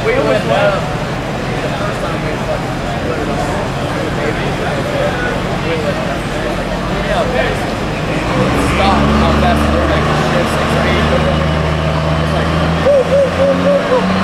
We went the first time we fucking put it on. Maybe. We went yeah, okay. Stop how fast we're making shit, 6 or 8. It's like, woo, woo, woo, woo, woo.